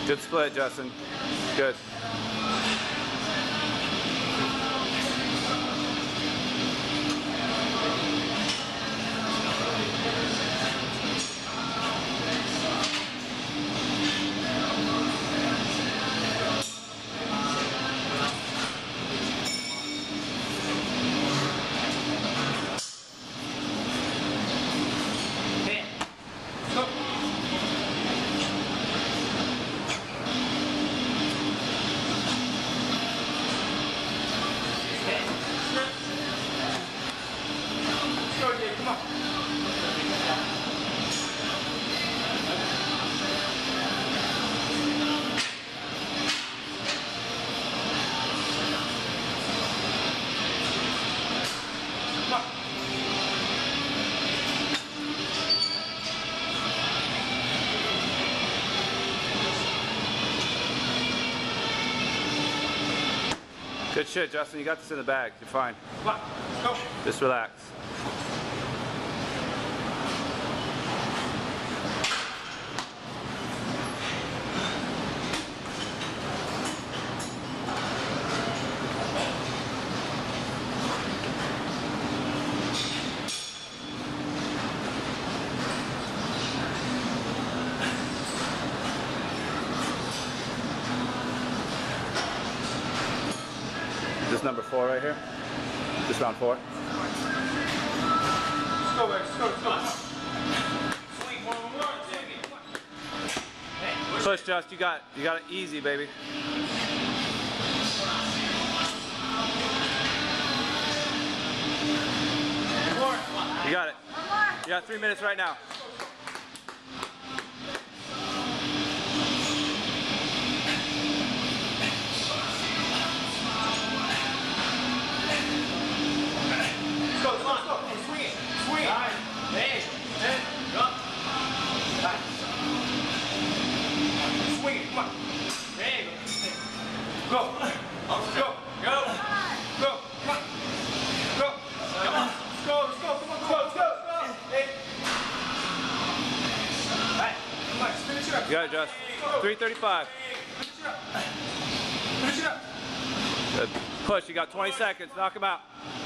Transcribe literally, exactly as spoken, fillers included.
Good split, Justin. Good. Good shit, Justin. You got this in the bag. You're fine. Come on. Go. Just relax. This number four right here. This round four. Let's go, let's go, let's go. Swing, one, one, one. Push, Just. You got, you got it easy, baby. You got it. You got three minutes right now. Go! Go! Go! Go! Go! Come on! Go! Come on! Let's go! Let's go! Come on! Go! Let's go! Let's go! Hey! Hey! Come on! Just finish it up! You got it, Just. three thirty-five. Finish it up! Finish it up! Good. Push. You got twenty seconds. Knock him out.